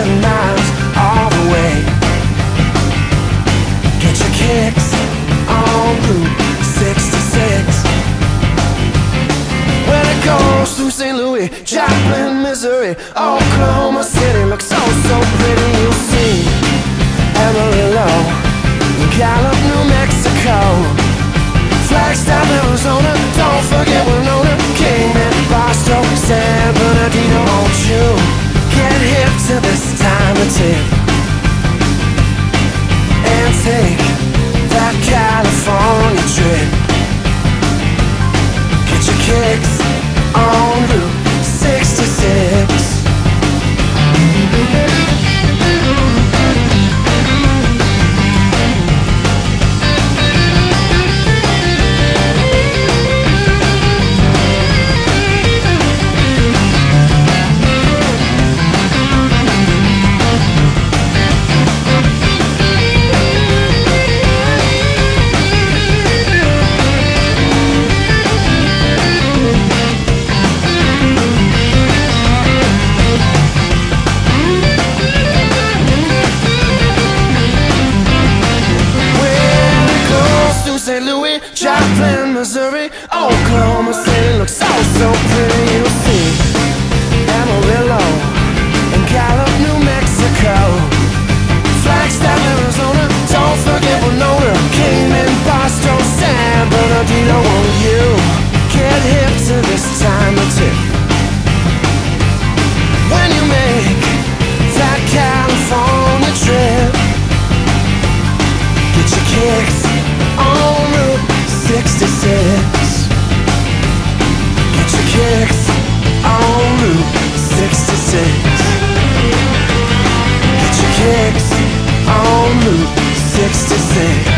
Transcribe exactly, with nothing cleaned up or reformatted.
seven miles all the way. Get your kicks on Route sixty-six. When it goes through Saint Louis, Joplin, Missouri, Oklahoma City looks so, so pretty. You'll see Amarillo, Gallup, New Mexico, Flagstaff, Arizona, don't forget Winona, Kingman, Barstow, San Bernardino. Won't you get hip to this time of tip and take that California trip? Get your kicks on Route sixty-six. Saint Louis, Joplin, Missouri, Oklahoma City looks so, so pretty. You'll see Amarillo and Gallup, New Mexico, Flagstaff, Arizona, don't forget Winona, Kingman, Barstow, San Bernardino. Won't you get hip to this time of tip when you make that California trip? Get your kicks on Route sixty-six. Get your kicks on Route sixty-six. Get your kicks on Route sixty-six.